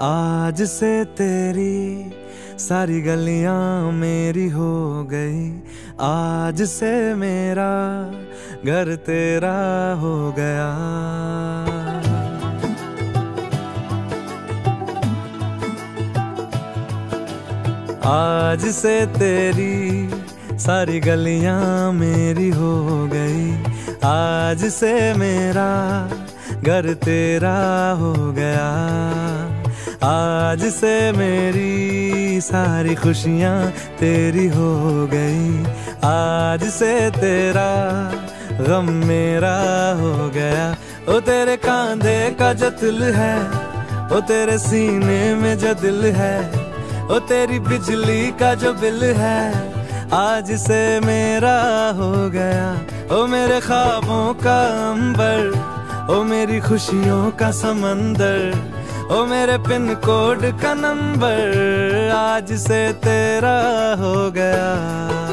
आज से तेरी सारी गलियां मेरी हो गई, आज से मेरा घर तेरा हो गया। आज से तेरी सारी गलियां मेरी हो गई, आज से मेरा घर तेरा हो गया। आज से मेरी सारी खुशियां तेरी हो गई, आज से तेरा गम मेरा हो गया। ओ तेरे कांधे का जो दिल है, ओ तेरे सीने में जो दिल है, ओ तेरी बिजली का जो बिल है, आज से मेरा हो गया। ओ मेरे ख्वाबों का अंबर, ओ मेरी खुशियों का समंदर, ओ मेरे पिन कोड का नंबर, आज से तेरा हो गया।